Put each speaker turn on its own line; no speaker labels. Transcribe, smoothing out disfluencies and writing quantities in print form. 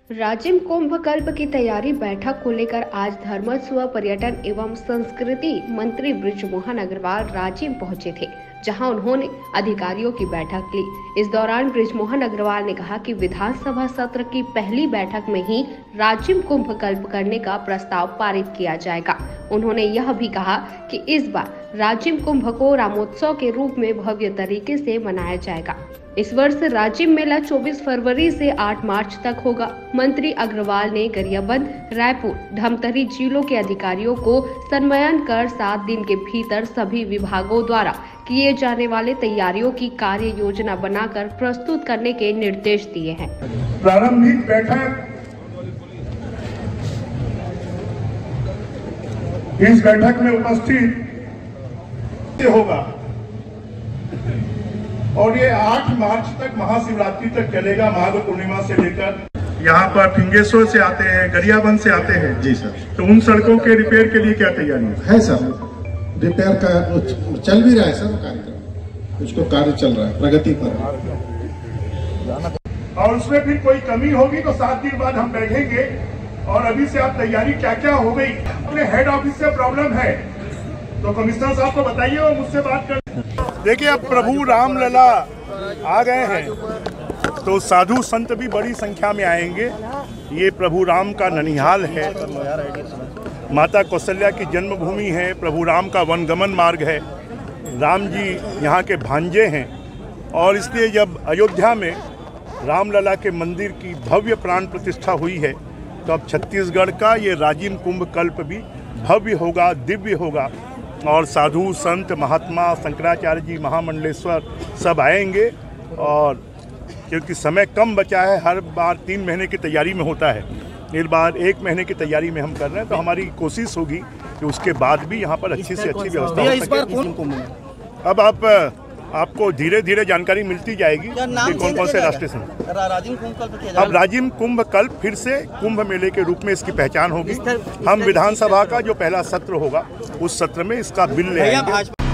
राजिम कुंभ कल्प की तैयारी बैठक को लेकर आज धर्मस्व पर्यटन एवं संस्कृति मंत्री बृजमोहन अग्रवाल राजिम पहुंचे थे, जहां उन्होंने अधिकारियों की बैठक ली। इस दौरान बृजमोहन अग्रवाल ने कहा कि विधानसभा सत्र की पहली बैठक में ही राजिम कुंभ कल्प करने का प्रस्ताव पारित किया जाएगा। उन्होंने यह भी कहा कि इस बार राजिम कुंभ को रामोत्सव के रूप में भव्य तरीके से मनाया जाएगा। इस वर्ष राजिम मेला 24 फरवरी से 8 मार्च तक होगा। मंत्री अग्रवाल ने गरियाबंद, रायपुर, धमतरी जिलों के अधिकारियों को समन्वय कर 7 दिन के भीतर सभी विभागों द्वारा किए जाने वाले तैयारियों की कार्य योजना बनाकर प्रस्तुत करने के निर्देश दिए हैं।
प्रारंभिक बैठक, इस बैठक में उपस्थित होगा और ये 8 मार्च तक महाशिवरात्रि तक चलेगा। महादेव पूर्णिमा से लेकर यहाँ पर फिंगेश्वर से आते हैं, गरियाबंद से आते हैं। जी सर। तो उन सड़कों के रिपेयर के लिए क्या तैयारी है सर?
रिपेयर का चल भी रहा है सर, कार्यक्रम उसको कार्य चल रहा है, प्रगति पर।
और उसमें फिर कोई कमी होगी तो 7 दिन बाद हम बैठेंगे और अभी से आप तैयारी क्या क्या हो गई। अपने हेड ऑफिस से प्रॉब्लम है तो कमिश्नर साहब को बताइए और मुझसे बात कर। देखिए, अब प्रभु रामलला आ गए हैं तो साधु संत भी बड़ी संख्या में आएंगे। ये प्रभु राम का ननिहाल है, माता कौशल्या की जन्मभूमि है, प्रभु राम का वनगमन मार्ग है, राम जी यहाँ के भांजे हैं। और इसलिए जब अयोध्या में रामलला के मंदिर की भव्य प्राण प्रतिष्ठा हुई है तो अब छत्तीसगढ़ का ये राजिम कुंभ कल्प भी भव्य होगा, दिव्य होगा। और साधु संत महात्मा शंकराचार्य जी, महामंडलेश्वर सब आएंगे। और क्योंकि समय कम बचा है, हर बार 3 महीने की तैयारी में होता है, इस बार 1 महीने की तैयारी में हम कर रहे हैं। तो हमारी कोशिश होगी कि उसके बाद भी यहाँ पर अच्छी से अच्छी व्यवस्था हो सके। अब आपको धीरे धीरे जानकारी मिलती जाएगी कि कौन कौन से रास्ते से। अब राजिम कुंभ कल्प फिर से कुंभ मेले के रूप में इसकी पहचान होगी। हम विधानसभा का जो पहला सत्र होगा उस सत्र में इसका बिल ले आएंगे।